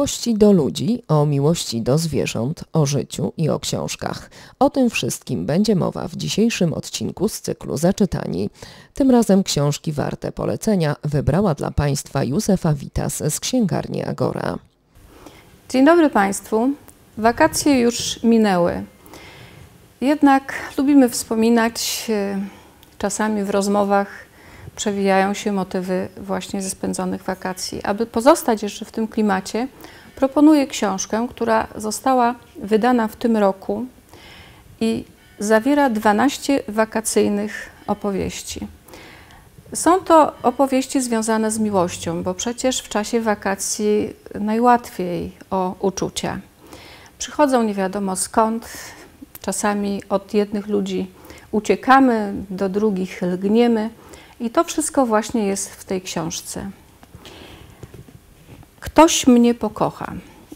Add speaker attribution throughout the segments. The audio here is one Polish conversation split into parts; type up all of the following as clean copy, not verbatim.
Speaker 1: miłości do ludzi, o miłości do zwierząt, o życiu i o książkach. O tym wszystkim będzie mowa w dzisiejszym odcinku z cyklu Zaczytani. Tym razem książki warte polecenia wybrała dla Państwa Józefa Witas z księgarni Agora.
Speaker 2: Dzień dobry Państwu. Wakacje już minęły. Jednak lubimy wspominać, czasami w rozmowach przewijają się motywy właśnie ze spędzonych wakacji. Aby pozostać jeszcze w tym klimacie, proponuję książkę, która została wydana w tym roku i zawiera 12 wakacyjnych opowieści. Są to opowieści związane z miłością, bo przecież w czasie wakacji najłatwiej o uczucia. Przychodzą nie wiadomo skąd, czasami od jednych ludzi uciekamy, do drugich lgniemy i to wszystko właśnie jest w tej książce. Ktoś mnie pokocha.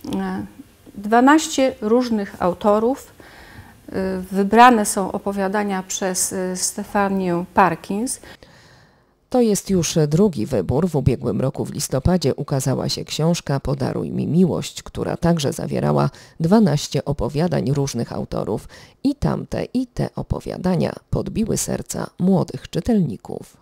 Speaker 2: 12 różnych autorów. Wybrane są opowiadania przez Stefanię Parkins.
Speaker 1: To jest już drugi wybór. W ubiegłym roku w listopadzie ukazała się książka Podaruj mi miłość, która także zawierała 12 opowiadań różnych autorów. I tamte, i te opowiadania podbiły serca młodych czytelników.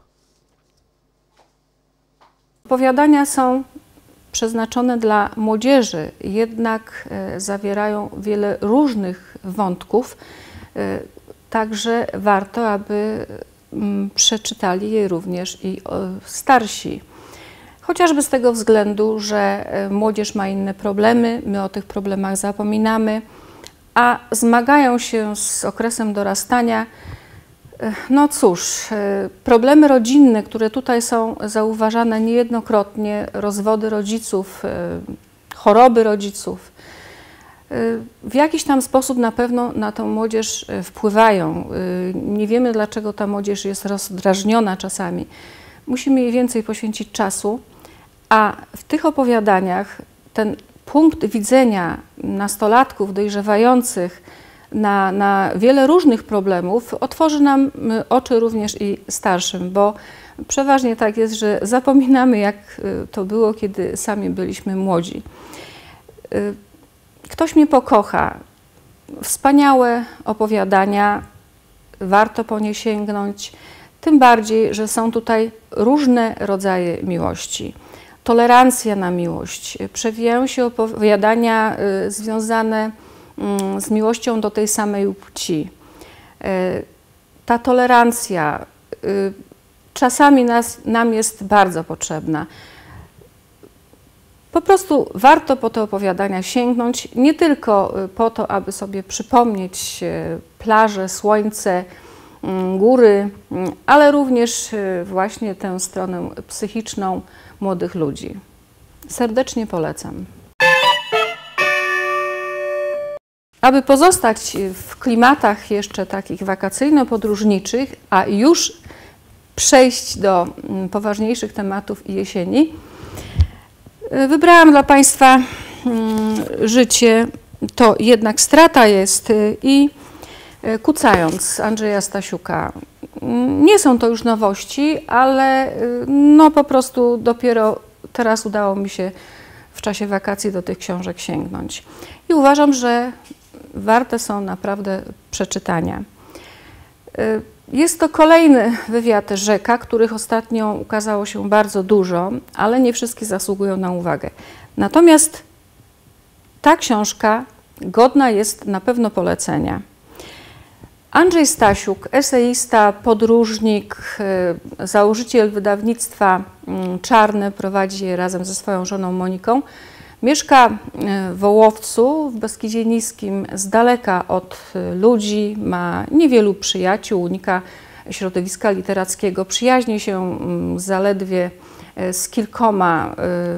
Speaker 2: Opowiadania są przeznaczone dla młodzieży, jednak zawierają wiele różnych wątków, także warto, aby przeczytali je również i starsi. Chociażby z tego względu, że młodzież ma inne problemy, my o tych problemach zapominamy, a zmagają się z okresem dorastania. No cóż, problemy rodzinne, które tutaj są zauważane niejednokrotnie, rozwody rodziców, choroby rodziców, w jakiś tam sposób na pewno na tą młodzież wpływają. Nie wiemy, dlaczego ta młodzież jest rozdrażniona czasami. Musimy jej więcej poświęcić czasu, a w tych opowiadaniach ten punkt widzenia nastolatków dojrzewających na wiele różnych problemów otworzy nam oczy również i starszym, bo przeważnie tak jest, że zapominamy, jak to było, kiedy sami byliśmy młodzi. Ktoś mnie pokocha. Wspaniałe opowiadania, warto po nie sięgnąć, tym bardziej, że są tutaj różne rodzaje miłości. Tolerancja na miłość, przewijają się opowiadania związane z miłością do tej samej płci. Ta tolerancja czasami nam jest bardzo potrzebna. Po prostu warto po te opowiadania sięgnąć, nie tylko po to, aby sobie przypomnieć plaże, słońce, góry, ale również właśnie tę stronę psychiczną młodych ludzi. Serdecznie polecam. Aby pozostać w klimatach jeszcze takich wakacyjno-podróżniczych, a już przejść do poważniejszych tematów i jesieni, wybrałam dla Państwa Życie to jednak strata jest i Kucając Andrzeja Stasiuka. Nie są to już nowości, ale no po prostu dopiero teraz udało mi się w czasie wakacji do tych książek sięgnąć. I uważam, że warte są naprawdę przeczytania. Jest to kolejny wywiad Rzeka, których ostatnio ukazało się bardzo dużo, ale nie wszystkie zasługują na uwagę. Natomiast ta książka godna jest na pewno polecenia. Andrzej Stasiuk, eseista, podróżnik, założyciel wydawnictwa Czarne, prowadzi je razem ze swoją żoną Moniką. Mieszka w Ołowcu, w Beskidzie Niskim, z daleka od ludzi, ma niewielu przyjaciół, unika środowiska literackiego, przyjaźni się zaledwie z kilkoma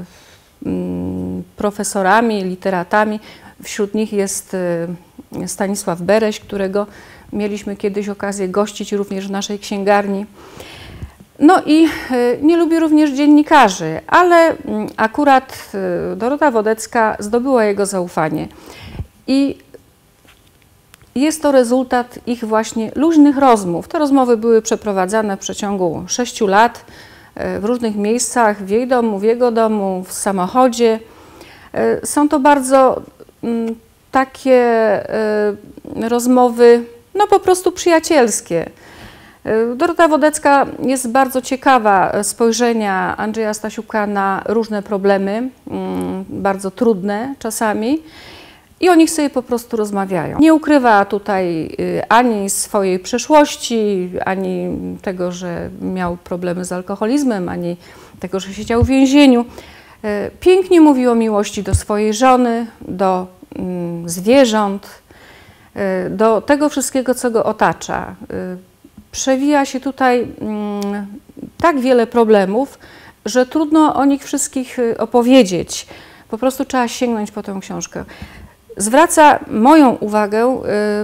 Speaker 2: profesorami, literatami. Wśród nich jest Stanisław Bereś, którego mieliśmy kiedyś okazję gościć również w naszej księgarni. No i nie lubi również dziennikarzy, ale akurat Dorota Wodecka zdobyła jego zaufanie. I jest to rezultat ich właśnie luźnych rozmów. Te rozmowy były przeprowadzane w przeciągu 6 lat w różnych miejscach, w jej domu, w jego domu, w samochodzie. Są to bardzo takie rozmowy, no po prostu przyjacielskie. Dorota Wodecka jest bardzo ciekawa spojrzenia Andrzeja Stasiuka na różne problemy, bardzo trudne czasami, i o nich sobie po prostu rozmawiają. Nie ukrywa tutaj ani swojej przeszłości, ani tego, że miał problemy z alkoholizmem, ani tego, że siedział w więzieniu. Pięknie mówi o miłości do swojej żony, do zwierząt, do tego wszystkiego, co go otacza. Przewija się tutaj tak wiele problemów, że trudno o nich wszystkich opowiedzieć. Po prostu trzeba sięgnąć po tę książkę. Zwraca moją uwagę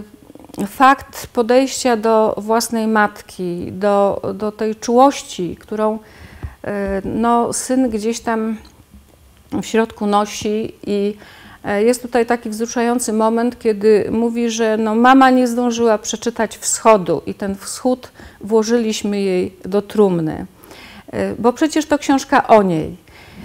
Speaker 2: fakt podejścia do własnej matki, do tej czułości, którą no, syn gdzieś tam w środku nosi, i jest tutaj taki wzruszający moment, kiedy mówi, że no, mama nie zdążyła przeczytać Wschodu i ten wschód włożyliśmy jej do trumny, bo przecież to książka o niej.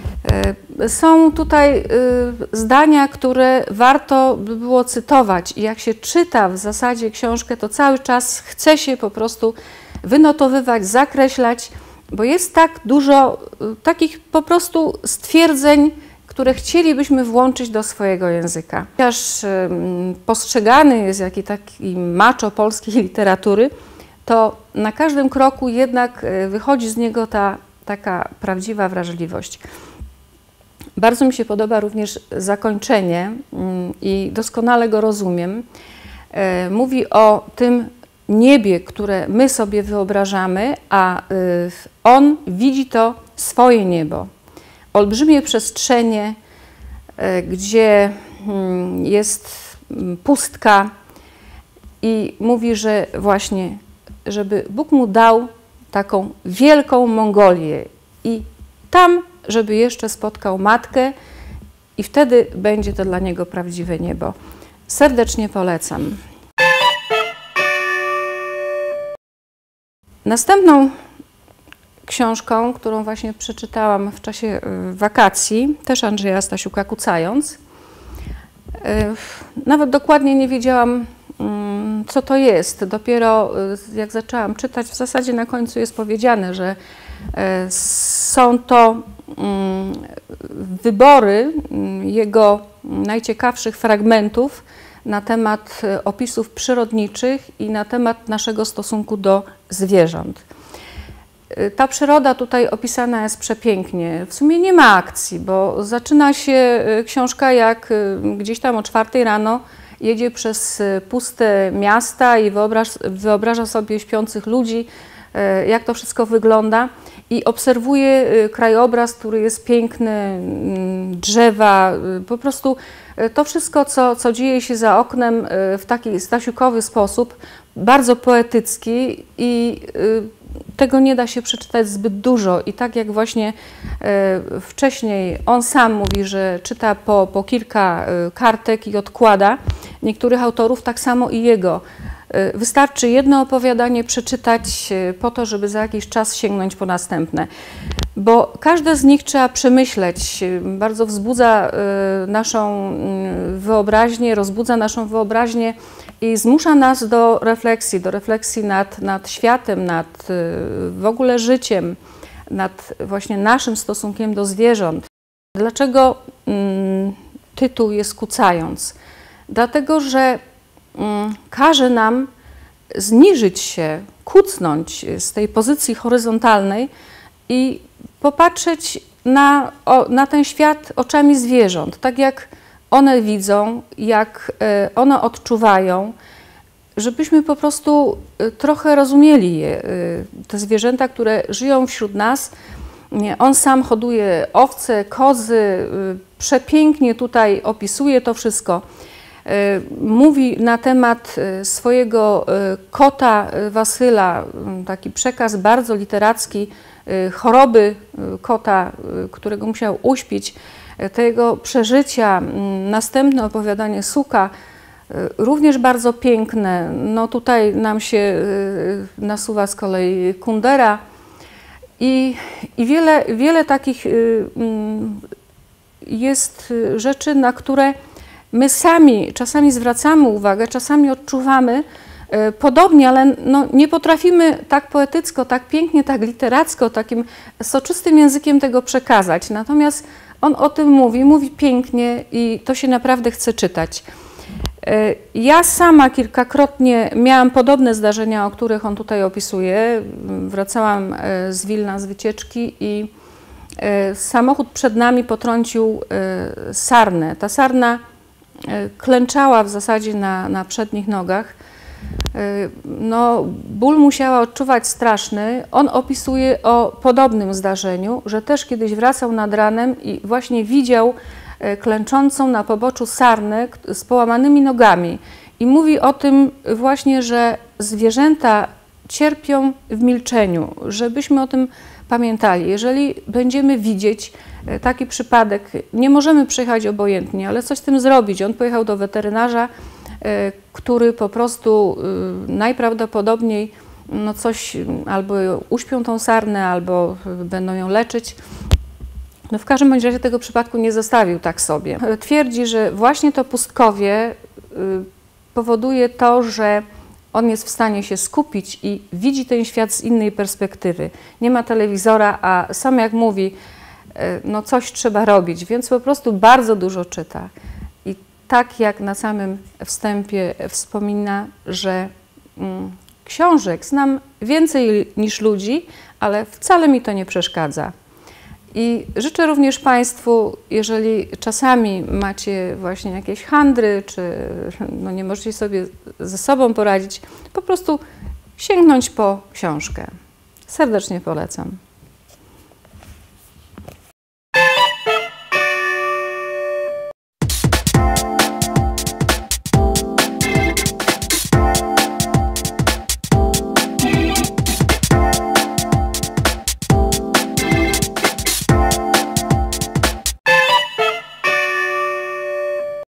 Speaker 2: Są tutaj zdania, które warto by było cytować, i jak się czyta w zasadzie książkę, to cały czas chce się po prostu wynotowywać, zakreślać, bo jest tak dużo takich po prostu stwierdzeń, które chcielibyśmy włączyć do swojego języka. Chociaż postrzegany jest jako taki macho polskiej literatury, to na każdym kroku jednak wychodzi z niego ta taka prawdziwa wrażliwość. Bardzo mi się podoba również zakończenie i doskonale go rozumiem. Mówi o tym niebie, które my sobie wyobrażamy, a on widzi to swoje niebo. Olbrzymie przestrzenie, gdzie jest pustka, i mówi, że właśnie, żeby Bóg mu dał taką wielką Mongolię i tam, żeby jeszcze spotkał matkę, i wtedy będzie to dla niego prawdziwe niebo. Serdecznie polecam. Następną książką, którą właśnie przeczytałam w czasie wakacji, też Andrzeja Stasiuka, Kucając. Nawet dokładnie nie wiedziałam, co to jest. Dopiero jak zaczęłam czytać, w zasadzie na końcu jest powiedziane, że są to wybory jego najciekawszych fragmentów na temat opisów przyrodniczych i na temat naszego stosunku do zwierząt. Ta przyroda tutaj opisana jest przepięknie. W sumie nie ma akcji, bo zaczyna się książka, jak gdzieś tam o 4 rano jedzie przez puste miasta i wyobraża sobie śpiących ludzi, jak to wszystko wygląda, i obserwuje krajobraz, który jest piękny, drzewa, po prostu to wszystko, co dzieje się za oknem, w taki stasiukowy sposób, bardzo poetycki, i tego nie da się przeczytać zbyt dużo. I tak jak właśnie wcześniej on sam mówi, że czyta po kilka kartek i odkłada niektórych autorów, tak samo i jego. Wystarczy jedno opowiadanie przeczytać po to, żeby za jakiś czas sięgnąć po następne. Bo każde z nich trzeba przemyśleć, bardzo wzbudza naszą wyobraźnię, rozbudza naszą wyobraźnię i zmusza nas do refleksji nad światem, nad w ogóle życiem, nad właśnie naszym stosunkiem do zwierząt. Dlaczego tytuł jest Kucając? Dlatego, że każe nam zniżyć się, kucnąć z tej pozycji horyzontalnej i popatrzeć na ten świat oczami zwierząt, tak jak one widzą, jak one odczuwają, żebyśmy po prostu trochę rozumieli je, te zwierzęta, które żyją wśród nas. On sam hoduje owce, kozy, przepięknie tutaj opisuje to wszystko. Mówi na temat swojego kota Wasyla, taki przekaz bardzo literacki, choroby kota, którego musiał uśpić, te jego przeżycia. Następne opowiadanie Suka, również bardzo piękne. No tutaj nam się nasuwa z kolei Kundera i wiele takich jest rzeczy, na które my sami czasami zwracamy uwagę, czasami odczuwamy podobnie, ale no, nie potrafimy tak poetycko, tak pięknie, tak literacko, takim soczystym językiem tego przekazać. Natomiast on o tym mówi pięknie i to się naprawdę chce czytać. Ja sama kilkakrotnie miałam podobne zdarzenia, o których on tutaj opisuje. Wracałam z Wilna z wycieczki i samochód przed nami potrącił sarnę. Ta sarna klęczała w zasadzie na przednich nogach. No, ból musiała odczuwać straszny. On opisuje o podobnym zdarzeniu, że też kiedyś wracał nad ranem i właśnie widział klęczącą na poboczu sarnę z połamanymi nogami. I mówi o tym właśnie, że zwierzęta cierpią w milczeniu, żebyśmy o tym pamiętali. Jeżeli będziemy widzieć taki przypadek, nie możemy przejechać obojętnie, ale coś z tym zrobić. On pojechał do weterynarza, który po prostu najprawdopodobniej no coś albo uśpią tą sarnę, albo będą ją leczyć. No w każdym bądź razie tego przypadku nie zostawił tak sobie. Twierdzi, że właśnie to pustkowie powoduje to, że on jest w stanie się skupić i widzi ten świat z innej perspektywy. Nie ma telewizora, a sam jak mówi, no coś trzeba robić, więc po prostu bardzo dużo czyta. I tak jak na samym wstępie wspomina, że książek znam więcej niż ludzi, ale wcale mi to nie przeszkadza. I życzę również Państwu, jeżeli czasami macie właśnie jakieś handry, czy no nie możecie sobie ze sobą poradzić, po prostu sięgnąć po książkę. Serdecznie polecam.